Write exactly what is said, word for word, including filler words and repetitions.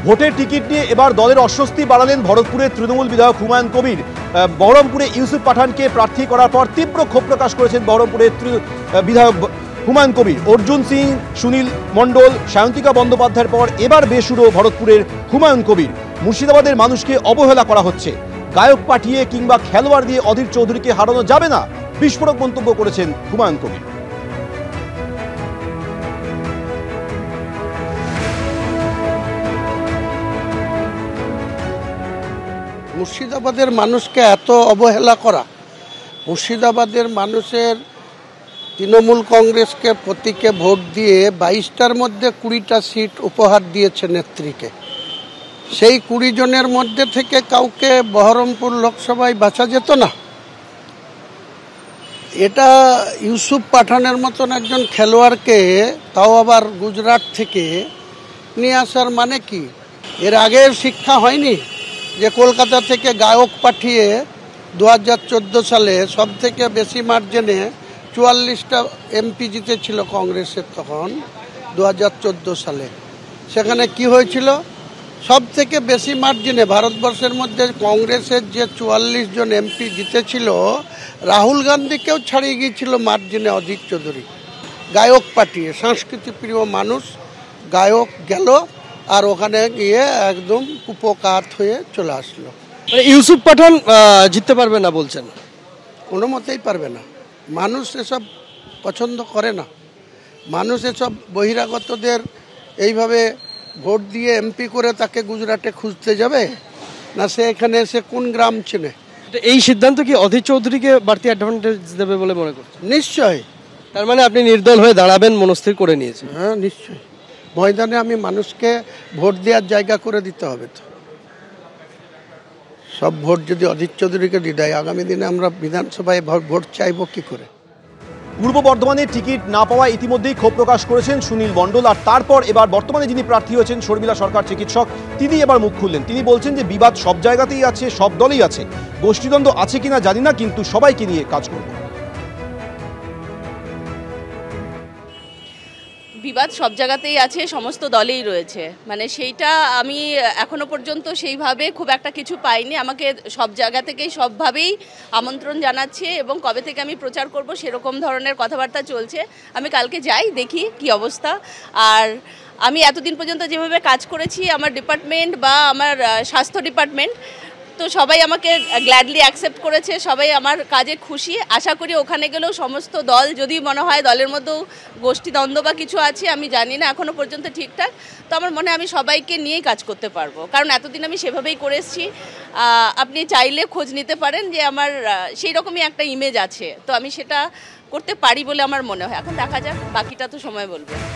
ভোটের টিকিট নিয়ে এবার দলের অস্বস্তি বাড়ালেন ভরতপুরের তৃণমূল বিধায়ক হুমায়ুন কবির। বহরমপুরে ইউসুফ পাঠানকে প্রার্থী করার পর তীব্র ক্ষোভ প্রকাশ করেছেন বহরমপুরের বিধায়ক হুমায়ুন কবির। অর্জুন সিং, সুনীল মণ্ডল, সায়ন্তিকা বন্দ্যোপাধ্যায়ের পর এবার বেসুরো ভরতপুরের হুমায়ুন কবির। মুর্শিদাবাদের মানুষকে অবহেলা করা হচ্ছে, গায়ক পাঠিয়ে কিংবা খেলোয়াড় দিয়ে অধীর চৌধুরীকে হারানো যাবে না, বিস্ফোরক মন্তব্য করেছেন হুমায়ুন কবির। মুর্শিদাবাদের মানুষকে এত অবহেলা করা, মুর্শিদাবাদের মানুষের তৃণমূল কংগ্রেসকে প্রতীকে ভোট দিয়ে বাইশটার মধ্যে কুড়িটা সিট উপহার দিয়েছে নেত্রীকে। সেই কুড়ি জনের মধ্যে থেকে কাউকে বহরমপুর লোকসভায় বাছা যেত না? এটা ইউসুফ পাঠানের মতন একজন খেলোয়াড়কে, তাও আবার গুজরাট থেকে নিয়ে আসার মানে কি? এর আগের শিক্ষা হয়নি যে কলকাতা থেকে গায়ক পাঠিয়ে দু হাজার চোদ্দো সালে সব থেকে বেশি মার্জিনে চুয়াল্লিশটা এমপি জিতেছিল কংগ্রেসের তখন দু হাজার চোদ্দো সালে। সেখানে কি হয়েছিল? সব থেকে বেশি মার্জিনে ভারতবর্ষের মধ্যে কংগ্রেসের যে চুয়াল্লিশ জন এমপি জিতেছিল, রাহুল গান্ধীকেও ছাড়িয়ে গিয়েছিল মার্জিনে অধীর চৌধুরী। গায়ক পাঠিয়ে, সংস্কৃতি প্রিয় মানুষ, গায়ক গেল আর ওখানে গিয়ে একদম কুপকাত হয়ে চলে আসলো। মানে ইউসুফ পাঠান জিততে পারবে না বলছেন? কোনো মতেই পারবে না। মানুষ এসব পছন্দ করে না। মানুষ এসব বহিরাগতদের এইভাবে ভোট দিয়ে এমপি করে তাকে গুজরাটে খুঁজতে যাবে না? সে এখানে এসে কোন গ্রাম চেনে? এই সিদ্ধান্ত কি অধীর চৌধুরীকে বাড়তি অ্যাডভান্টেজ দেবে বলে মনে করছেন? নিশ্চয়ই। তার মানে আপনি নির্দল হয়ে দাঁড়াবেন মনস্থির করে নিয়েছেন? হ্যাঁ, নিশ্চয়ই। ময়দানে আমি মানুষকে ভোট দেওয়ার জায়গা করে দিতে হবে। তো সব ভোট যদি অধীর চৌধুরীকে দিয়ে দেয়, আগামী দিনে আমরা বিধানসভায় ভোট চাইব কি করে? পূর্ব বর্ধমানে টিকিট না পাওয়া ইতিমধ্যেই ক্ষোভ প্রকাশ করেছেন সুনীল মণ্ডল। আর তারপর এবার বর্তমানে যিনি প্রার্থী হয়েছেন শর্মিলা সরকার চিকিৎসক, তিনি এবার মুখ খুললেন। তিনি বলছেন যে বিবাদ সব জায়গাতেই আছে, সব দলেই আছে, গোষ্ঠীদ্বন্দ্ব আছে কিনা জানি না, কিন্তু সবাইকে নিয়ে কাজ করব। বিবাদ সব জায়গাতেই আছে, সমস্ত দলেই রয়েছে, মানে সেইটা আমি এখনো পর্যন্ত সেইভাবে খুব একটা কিছু পাইনি। আমাকে সব জায়গা থেকেই সবভাবেই আমন্ত্রণ জানাচ্ছে এবং কবে থেকে আমি প্রচার করব সেরকম ধরনের কথাবার্তা চলছে। আমি কালকে যাই, দেখি কি অবস্থা। আর আমি এতদিন পর্যন্ত যেভাবে কাজ করেছি, আমার ডিপার্টমেন্ট বা আমার স্বাস্থ্য ডিপার্টমেন্ট, তো সবাই আমাকে গ্ল্যাডলি অ্যাকসেপ্ট করেছে, সবাই আমার কাজে খুশি। আশা করি ওখানে গেলেও সমস্ত দল, যদি মনে হয় দলের মধ্যেও গোষ্ঠীদ্বন্দ্ব বা কিছু আছে, আমি জানি না এখনও পর্যন্ত ঠিকঠাক, তো আমার মনে হয় আমি সবাইকে নিয়েই কাজ করতে পারবো, কারণ এতদিন আমি সেভাবেই করে এসেছি। আপনি চাইলে খোঁজ নিতে পারেন যে আমার সেই রকমই একটা ইমেজ আছে, তো আমি সেটা করতে পারি বলে আমার মনে হয়। এখন দেখা যাক, বাকিটা তো সময় বলবে।